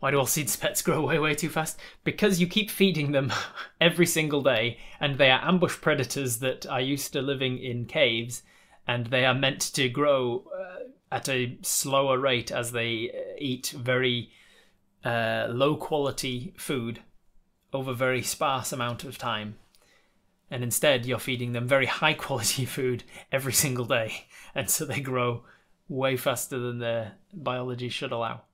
Why do all seeds pets grow way too fast? Because you keep feeding them every single day, and they are ambush predators that are used to living in caves, and they are meant to grow at a slower rate as they eat very low quality food over a very sparse amount of time. And instead you're feeding them very high quality food every single day, and so they grow way faster than their biology should allow.